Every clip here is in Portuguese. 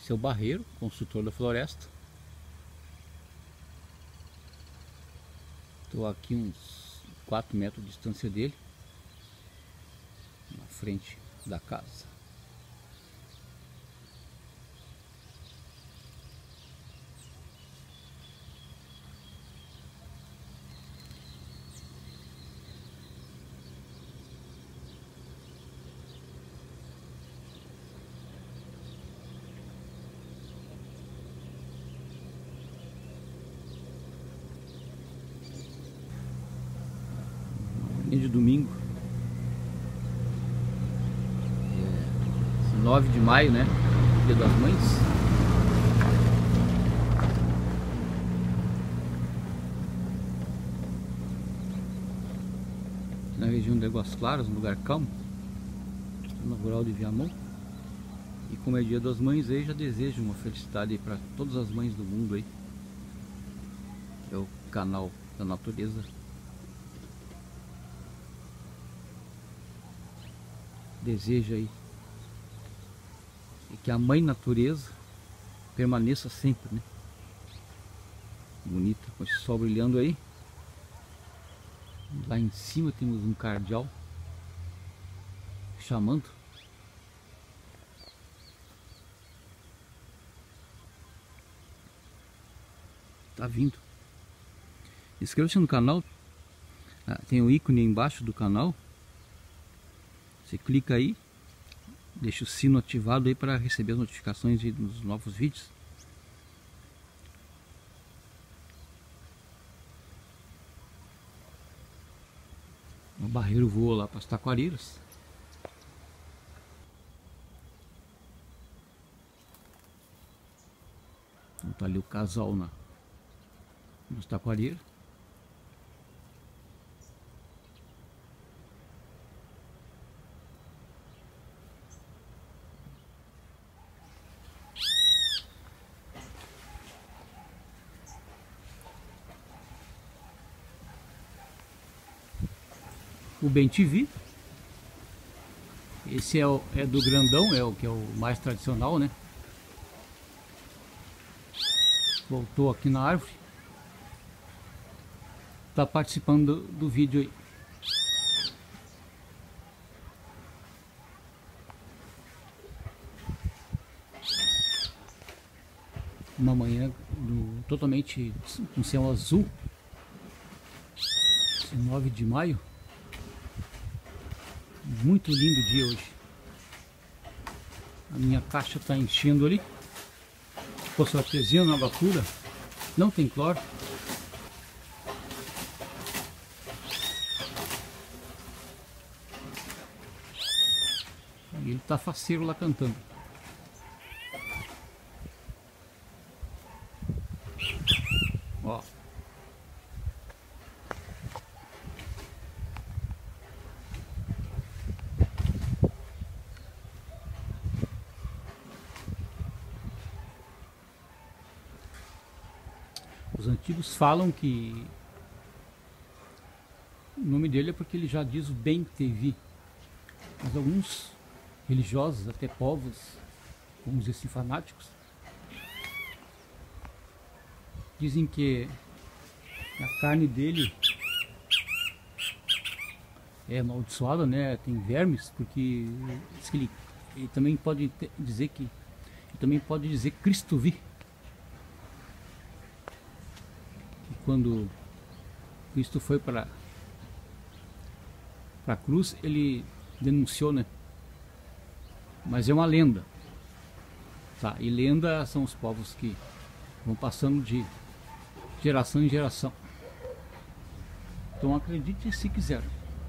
Esse é o Barreiro, construtor da floresta. Estou aqui uns 4 metros de distância dele, na frente da casa. De domingo, 9 de maio, né? Dia das Mães. Na região de Águas Claras, um lugar calmo, no rural de Viamão. E como é Dia das Mães, aí já desejo uma felicidade para todas as mães do mundo aí. É o canal da natureza. Deseja aí que a mãe natureza permaneça sempre, né? Bonita, com esse sol brilhando aí. Lá em cima temos um cardeal chamando. Tá vindo. Inscreva-se no canal. Tem o ícone aí embaixo do canal. Você clica aí, deixa o sino ativado aí para receber as notificações dos novos vídeos. O Barreiro voa lá para as Taquariras. Então tá ali o casal nas Taquariras. O Bem-TV, esse é do grandão, é o que é o mais tradicional, né? Voltou aqui na árvore, tá participando do vídeo aí. Uma manhã totalmente com céu azul, 9 de maio. Muito lindo dia hoje. A minha caixa está enchendo ali. Poço artesiano, água pura. Não tem cloro. E ele está faceiro lá cantando. Ó. Os antigos falam que o nome dele é porque ele já diz o Bem-TV. Mas alguns religiosos, até povos, vamos dizer assim, fanáticos, dizem que a carne dele é amaldiçoada, né? Tem vermes, porque diz que ele também pode dizer que Cristo vi. Quando Cristo foi para a cruz, ele denunciou, né? Mas é uma lenda, tá? E lenda são os povos que vão passando de geração em geração. Então acredite se quiser.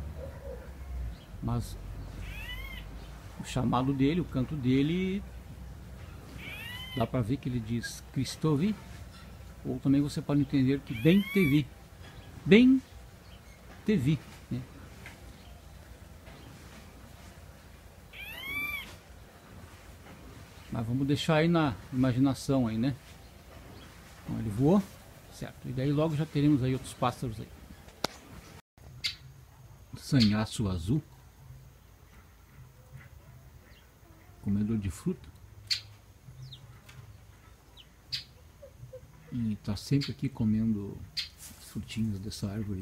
Mas o chamado dele, o canto dele, dá para ver que ele diz Cristo vi. Ou também você pode entender que Bem-TV. Bem-TV, né? Mas vamos deixar aí na imaginação aí, né? Então ele voou, certo? E daí logo já teremos aí outros pássaros aí. Sanhaço azul. Comedor de fruta. E está sempre aqui comendo os frutinhos dessa árvore.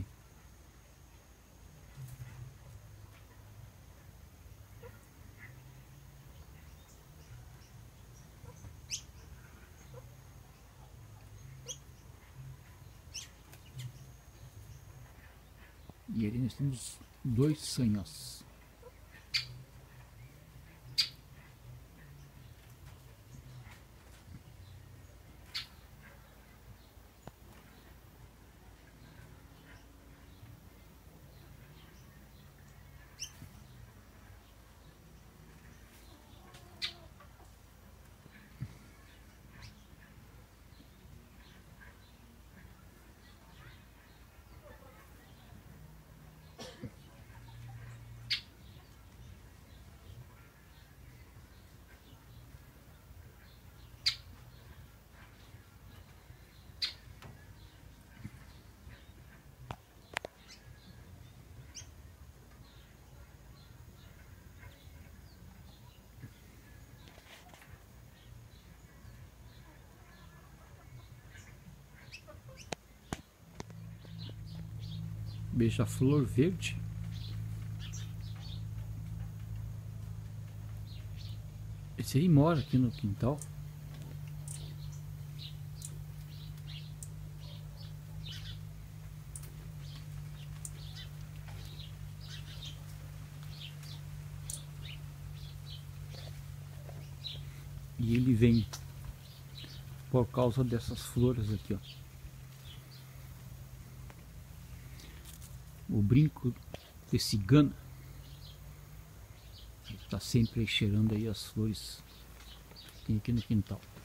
E ali nós temos 2 sanhos. Beija-flor verde. Esse aí mora aqui no quintal. E ele vem por causa dessas flores aqui, ó. O brinco de cigana está sempre cheirando aí as flores que tem aqui no quintal.